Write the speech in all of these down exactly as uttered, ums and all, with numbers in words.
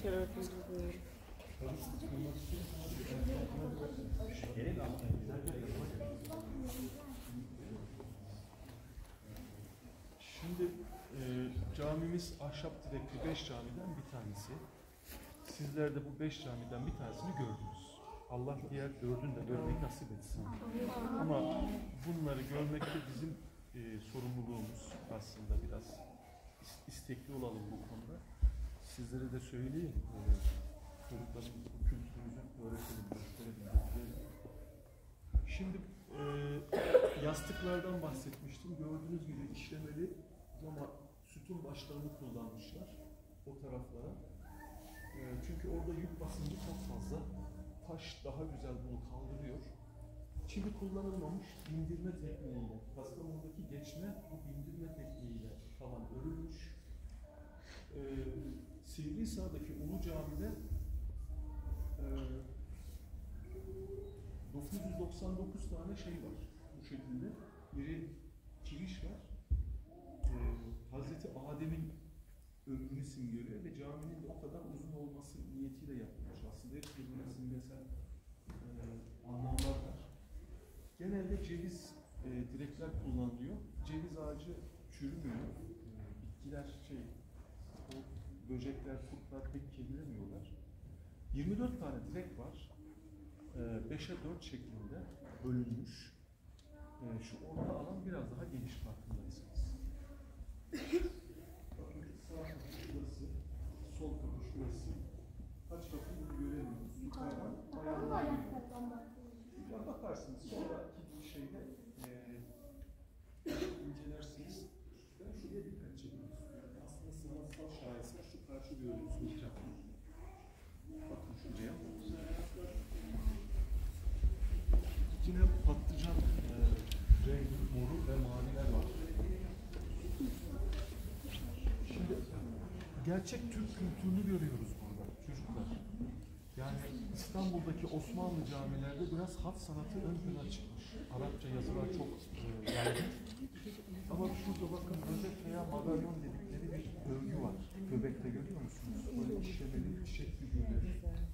şerefinizi duyuyorum. Şimdi e, camimiz ahşap direkli beş camiden bir tanesi. Sizler de bu beş camiden bir tanesini gördünüz. Allah diğer dördünü de görmeyi nasip etsin. Ama bunları görmek de bizim e, sorumluluğumuz aslında, biraz istekli olalım bu konuda. Sizlere de söyleyeyim, e, çocuklarımızın bu kültürümüzü öğretelim, gösterelim. Şimdi e, yastıklardan bahsetmiştim. Gördüğünüz gibi işlemeli ama sütun başlarını kullanmışlar o taraflara. E, çünkü orada yük basıncı çok fazla. Taş daha güzel bunu kaldırıyor. Çivi kullanılmamış, bindirme tekniğiyle, Kastamonu'daki geçme bu bindirme tekniğiyle falan örülmüş. Ee, Sivrihisar'daki Ulu Cami'de e, dokuz yüz doksan dokuz tane şey var bu şekilde. Biri kiriş var. Ee, Hazreti Adem'in ömrünü simgeliyor ve caminin de o kadar uzun olması niyetiyle yapılmış. Aslında hep birbirine simgesel e, anlamlar var. Genelde ceviz e, direkler kullanılıyor. Ceviz ağacı çürümüyor. E, bitkiler şey, o böcekler, kurtlar pek kemiremiyorlar. yirmi dört tane direk var. E, beşe dört şeklinde bölünmüş. E, şu orta alan biraz daha geniş, farkındaysanız. Sağ kapı şurası, sol kapı şurası. Kaç kapı göremiyoruz. Yukarıdan ayağına giriyor. Ya bakarsınız sonraki şeyde e, incelersiniz. Ben şuraya dikkat çekmek istiyorum. Aslında sanatsal şaheser şu karşı gördüğünüz mihrap. Bakın şuraya. Yine patlıcan e, renk, moru ve maviler var. Şimdi gerçek Türk kültürünü görüyoruz burada çocuklar. Yani İstanbul'daki Osmanlı camilerde biraz hat sanatı ön plana çıkmış. Arapça yazılar çok e, yaygın. Ama şurada bakın özet veya madalyon dedikleri bir örgü var. Göbekte görüyor musunuz? Böyle işlemeli çiçek figürleri.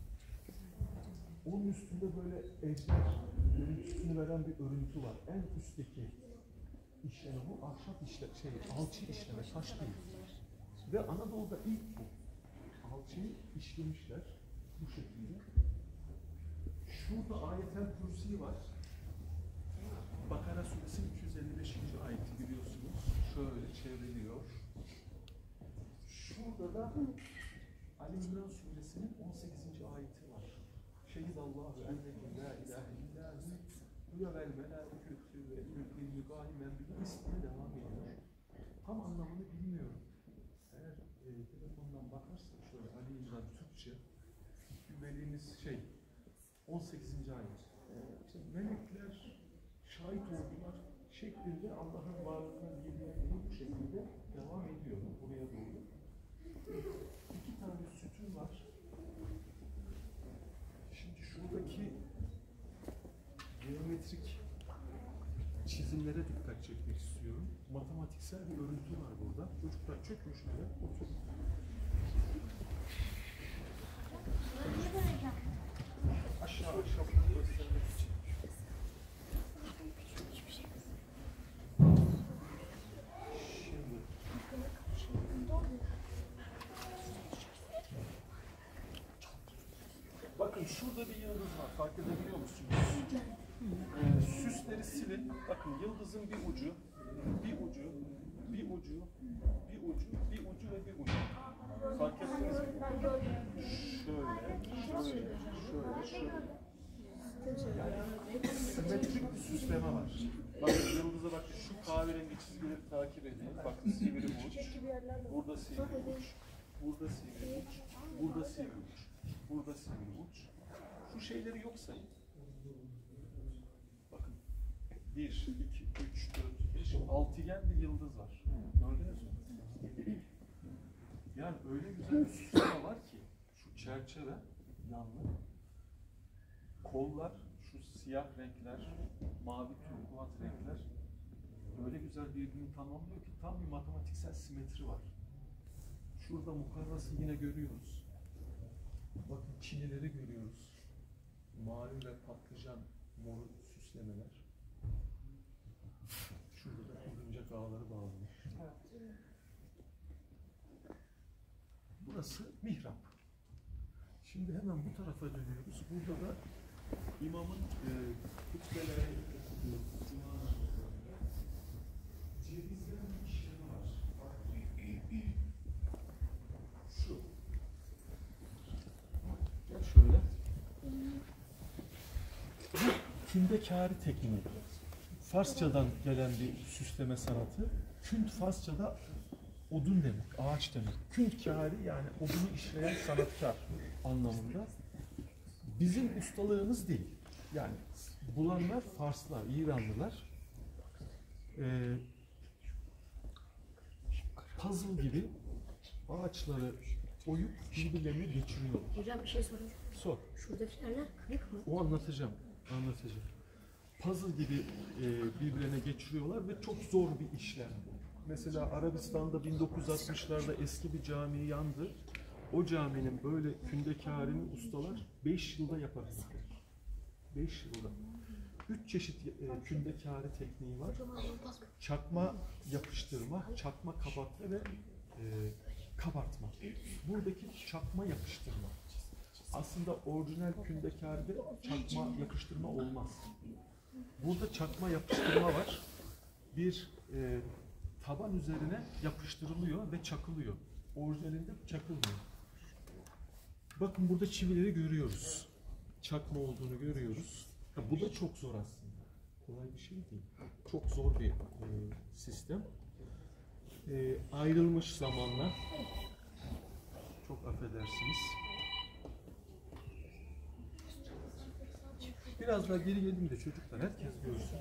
Onun üstünde böyle ejder görüntüsünü veren bir örüntü var. En üstteki işleme bu ahşap işleme, şey alçı işleme, taş değil. Ve Anadolu'da ilk bu. Alçıyı işlemişler bu şekilde. Şurada ayetel kürsi var. Bakara suresi üç yüz elli beşinci ayeti biliyorsunuz. Şöyle çevriliyor. Şurada da Ali İmran suresinin on sekizinci ayeti var. Şehidallahu ennehu la ilahe illahu ve vel melâiketü ve ül mügâhimen bil ismine devam ediyor. Tam anlamını bilmiyorum. Eğer e, telefondan bakarsak şöyle Ali İmran Türkçe bilmediğimiz şey on sekizinci ayet. Ee, işte melekler şahit oldular şeklinde Allah'ın varlığına bilgilenmeyi bu şekilde devam ediyor buraya doğru. İki tane sütun var. Şimdi şuradaki geometrik çizimlere dikkat çekmek istiyorum. Matematiksel bir örüntü var burada. Çocuklar çökün şöyle, oturun. Aşağı aşağı göstermek için. Şimdi. Bakın şurada bir yıldız var. Fark edebiliyor musunuz? Ee, süsleri silin. Bakın yıldızın bir ucu, bir ucu, bir ucu, bir ucu, bir ucu ve bir ucu. Fark ettiniz mi? Şöyle, şöyle, şöyle, şöyle. Yani simetrik bir süsleme var. Bakın yıldıza bakın, şu kahverengi çizgileri takip edin. Bakın sivri uç, burada sivri uç, burada sivri uç, burada sivri uç, burada sivri uç. Şu şeyleri yok sayın. Bakın bir, iki, üç, dört, beş, altıgen bir yıldız var. Gördünüz mü? Yani öyle güzel bir süsleme var ki şu çerçeve yanlı, kollar, şu siyah renkler, mavi turkuaz renkler öyle güzel birbirini tamamlıyor ki tam bir matematiksel simetri var. Şurada mukarrası yine görüyoruz. Bakın çinileri görüyoruz. Mavi ve patlıcan moru süslemeler. Şurada da oyuncak ağları bağlanmış. Burası mihrap. Şimdi hemen bu tarafa dönüyoruz. Burada da imamın e, hutbeleri okuduğu cuma namazlarında cevizlerin işlemi var. Şu. Gel şöyle. Kündekâri tekniği. Farsçadan gelen bir süsleme sanatı. Künd Farsçada odun demek, ağaç demek. Kündkâri yani odunu işleyen sanatkar anlamında. Bizim ustalığımız değil. Yani bulanlar Farslar, İranlılar. Ee, puzzle gibi ağaçları oyup birbirlerine geçiriyorlar. Hocam bir şey soracağım. Sor. Şuradaki yerler kırık mı? O anlatacağım. Anlatacağım. Puzzle gibi e, birbirine geçiriyorlar ve çok zor bir işlem. Mesela Arabistan'da bin dokuz yüz altmışlarda eski bir cami yandı. O caminin böyle kündekârini ustalar beş yılda yapabildiler. beş yılda. Üç çeşit e, kündekâri tekniği var. Çakma yapıştırma, çakma kabartma ve e, kabartma. Buradaki çakma yapıştırma. Aslında orijinal kündekâride çakma yapıştırma olmaz. Burada çakma yapıştırma var. Bir e, taban üzerine yapıştırılıyor ve çakılıyor. Orijinalinde çakılmıyor. Bakın burada çivileri görüyoruz. Çakma olduğunu görüyoruz. Ha, bu da çok zor aslında. Kolay bir şey değil. Çok zor bir e, sistem. E, ayrılmış zamanla. Çok affedersiniz. Biraz daha geri gelin de çocuklar herkes görsün.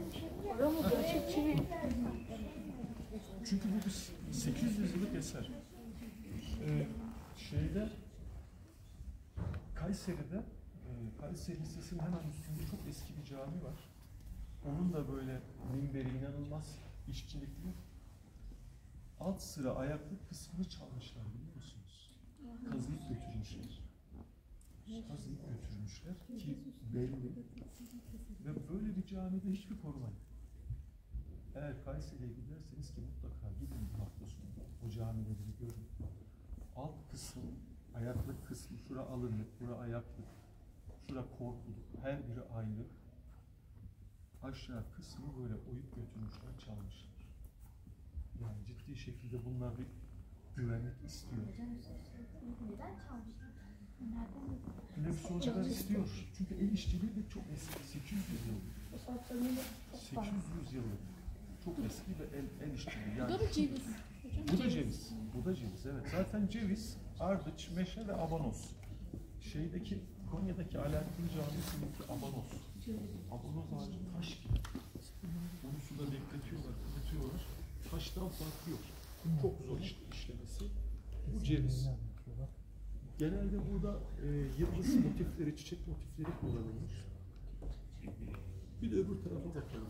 Çünkü bu bir sekiz yüz yıllık eser. Ee, şeyde Kayseri'de e, Kayseri Lisesi'nin hemen üstünde çok eski bir cami var. Onun da böyle minberi inanılmaz işçilikli. Alt sıra ayaklık kısmını çalmışlar biliyor musunuz? Kazıyıp götürmüşler. Kazıyıp götürmüşler ki belli. Ve böyle bir camide hiçbir koruma yok. Eğer Kayseri'ye giderseniz ki mutlaka gidin bu hafta sonu. O camileri bir görün. Alt kısmı, ayaklık kısmı, şura alınlık, bura ayaklık, şura korkuluk, her biri aynı. Aşağı kısmı böyle oyup götürmüşler, çalmışlar. Yani ciddi şekilde bunlar bir güvenlik istiyor. Neden çalmışlar? Öyle bir sonuçlar istiyor. Çünkü el işçiliği de çok eski, sekiz yüz yıllık. sekiz yüz yıllık. Çok eski ve el, el işçiliği. Yani Bu da ceviz. bu da ceviz. Bu da ceviz, evet. Zaten ceviz, ardıç, meşe ve abanos. Şeydeki, Konya'daki Alaaddin Camisi'ndeki abanos. Abanos ağacı taş gibi. Onu suda bekletiyorlar, kurutuyorlar. Taştan farkı yok. Çok zor iş, işlemesi. Bu ceviz. Genelde burada e, yıldız motifleri, çiçek motifleri kullanılmış. Bir de öbür tarafa bakalım.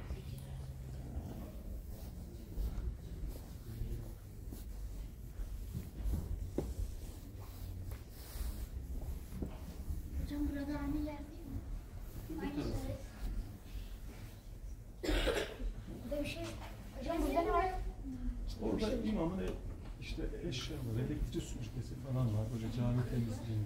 Hocam burada aynı yer değil mi? Aynı yer. Burada bir şey. Hocam burada ne var? Orada imamın e, işte eşyaları, elektrik süpürgesi falan var böyle cami temizliğinde.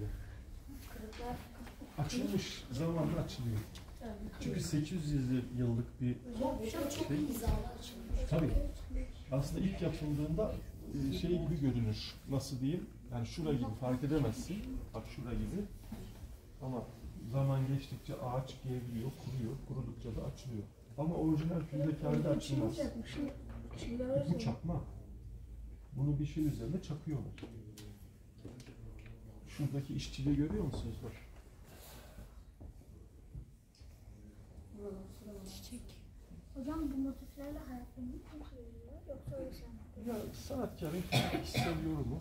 Açılmış, zamanla açılıyor. Çünkü sekiz yüz yıllık bir şey. Tabii. Aslında ilk yapıldığında şey gibi görünür. Nasıl diyeyim? Yani şura gibi fark edemezsin. Bak şura gibi. Ama zaman geçtikçe ağaç gevriyor, kuruyor. Kurudukça da açılıyor. Ama orijinal kündekârda açılmaz. Bu çakma. Bunu bir şey üzerinde çakıyorlar. Şuradaki işçiliği görüyor musunuz? Bak. Çiçek. Hocam bu motiflerle hayatlarını kim söylüyor? Yoksa öyle sen? Ya sanatkarın kendi kişisel yorumu.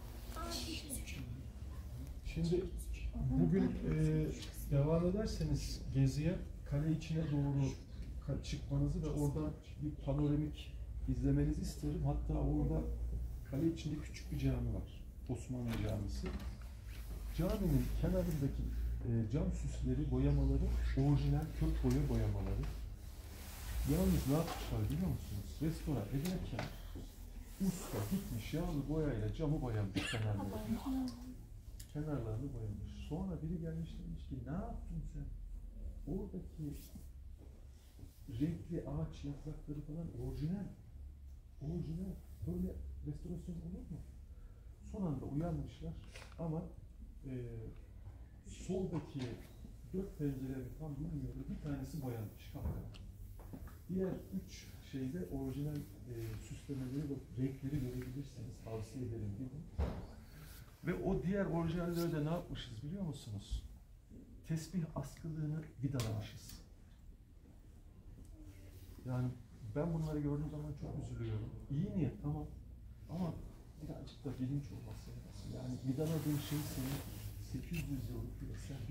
Şimdi bugün e, devam ederseniz geziye kale içine doğru çıkmanızı ve oradan bir panoramik izlemenizi isterim. Hatta orada kale içinde küçük bir cami var. Osmanlı Camisi. caminin kenarındaki e, cam süsleri, boyamaları orijinal kök boya boyamaları. Yalnız ne yapmışlar biliyor musunuz? Restore ederken usta gitmiş yağlı boyayla camı boyamış kenarlarını. Kenarlarını boyamış. Sonra biri gelmiş demiş ki ne yaptın sen? Oradaki renkli ağaç yaprakları falan orijinal. Orijinal. Böyle restorasyon olur mu? Son anda uyanmışlar ama e, soldaki dört pencereleri tam bilmiyorum. Bir tanesi boyanmış kapkara. Diğer üç şeyde orijinal e, süslemeleri ve renkleri görebilirsiniz. Tavsiye ederim gidin. Ve o diğer orijinalleri de ne yapmışız biliyor musunuz? Tesbih askılığını vidalamışız. Yani ben bunları gördüğüm zaman çok üzülüyorum. İyi niyet tamam ama birazcık da bilinç olması lazım. Yani vidaladığın şey senin sekiz yüz yıllık bir eser.